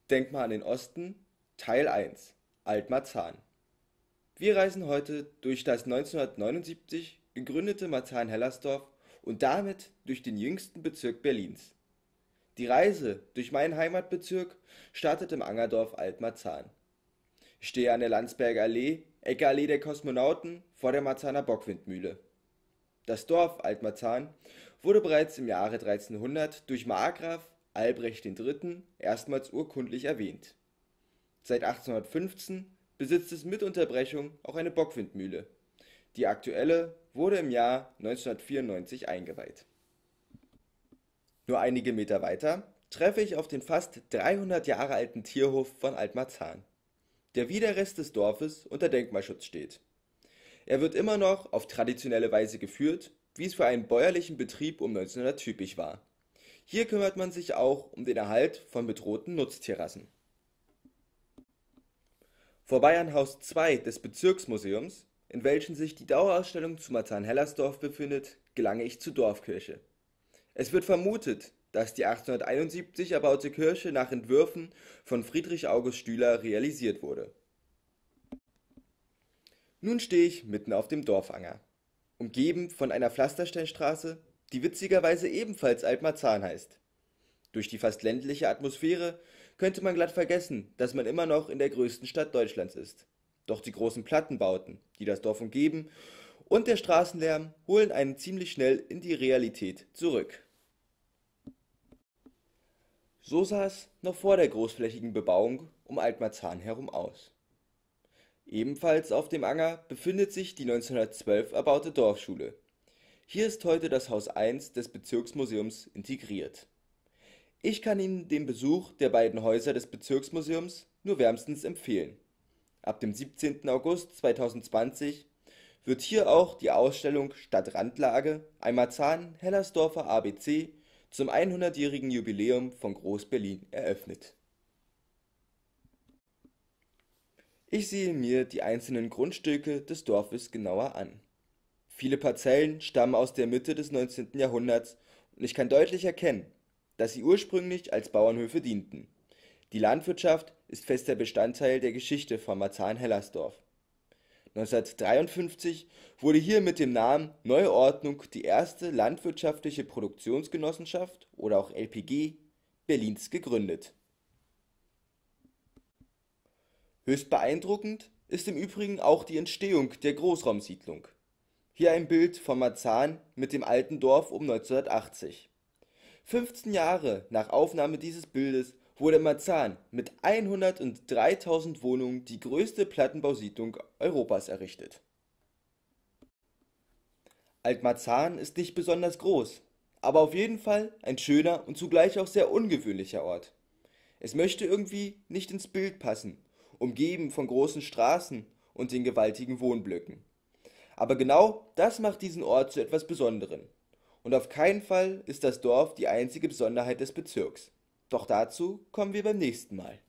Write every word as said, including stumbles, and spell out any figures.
Denkmal an den Osten, Teil eins, Alt-Marzahn. Wir reisen heute durch das neunzehnhundertneunundsiebzig gegründete Marzahn-Hellersdorf und damit durch den jüngsten Bezirk Berlins. Die Reise durch meinen Heimatbezirk startet im Angerdorf Alt-Marzahn. Ich stehe an der Landsberger Allee, Ecke Allee der Kosmonauten, vor der Marzahner Bockwindmühle. Das Dorf Alt-Marzahn wurde bereits im Jahre dreizehnhundert durch Markgraf Albrecht der Dritte. erstmals urkundlich erwähnt. Seit achtzehnhundertfünfzehn besitzt es mit Unterbrechung auch eine Bockwindmühle. Die aktuelle wurde im Jahr neunzehnhundertvierundneunzig eingeweiht. Nur einige Meter weiter treffe ich auf den fast dreihundert Jahre alten Tierhof von Alt-Marzahn, der wie der Rest des Dorfes unter Denkmalschutz steht. Er wird immer noch auf traditionelle Weise geführt, wie es für einen bäuerlichen Betrieb um neunzehnhundert typisch war. Hier kümmert man sich auch um den Erhalt von bedrohten Nutztierrassen. Vorbei an Haus zwei des Bezirksmuseums, in welchem sich die Dauerausstellung zu Marzahn-Hellersdorf befindet, gelange ich zur Dorfkirche. Es wird vermutet, dass die achtzehnhunderteinundsiebzig erbaute Kirche nach Entwürfen von Friedrich August Stüler realisiert wurde. Nun stehe ich mitten auf dem Dorfanger, umgeben von einer Pflastersteinstraße, die witzigerweise ebenfalls Alt-Marzahn heißt. Durch die fast ländliche Atmosphäre könnte man glatt vergessen, dass man immer noch in der größten Stadt Deutschlands ist. Doch die großen Plattenbauten, die das Dorf umgeben, und der Straßenlärm holen einen ziemlich schnell in die Realität zurück. So sah es noch vor der großflächigen Bebauung um Alt-Marzahn herum aus. Ebenfalls auf dem Anger befindet sich die neunzehnhundertzwölf erbaute Dorfschule. Hier ist heute das Haus eins des Bezirksmuseums integriert. Ich kann Ihnen den Besuch der beiden Häuser des Bezirksmuseums nur wärmstens empfehlen. Ab dem siebzehnten August zweitausendzwanzig wird hier auch die Ausstellung Stadtrandlage, ein Marzahn-Hellersdorfer A B C zum hundertjährigen Jubiläum von Groß-Berlin eröffnet. Ich sehe mir die einzelnen Grundstücke des Dorfes genauer an. Viele Parzellen stammen aus der Mitte des neunzehnten Jahrhunderts und ich kann deutlich erkennen, dass sie ursprünglich als Bauernhöfe dienten. Die Landwirtschaft ist fester Bestandteil der Geschichte von Marzahn-Hellersdorf. neunzehnhundertdreiundfünfzig wurde hier mit dem Namen Neue Ordnung die erste landwirtschaftliche Produktionsgenossenschaft oder auch L P G Berlins gegründet. Höchst beeindruckend ist im Übrigen auch die Entstehung der Großraumsiedlung. Hier ein Bild von Marzahn mit dem alten Dorf um neunzehnhundertachtzig. fünfzehn Jahre nach Aufnahme dieses Bildes wurde Marzahn mit hundertdreitausend Wohnungen die größte Plattenbausiedlung Europas errichtet. Alt-Marzahn ist nicht besonders groß, aber auf jeden Fall ein schöner und zugleich auch sehr ungewöhnlicher Ort. Es möchte irgendwie nicht ins Bild passen, umgeben von großen Straßen und den gewaltigen Wohnblöcken. Aber genau das macht diesen Ort zu etwas Besonderem. Und auf keinen Fall ist das Dorf die einzige Besonderheit des Bezirks. Doch dazu kommen wir beim nächsten Mal.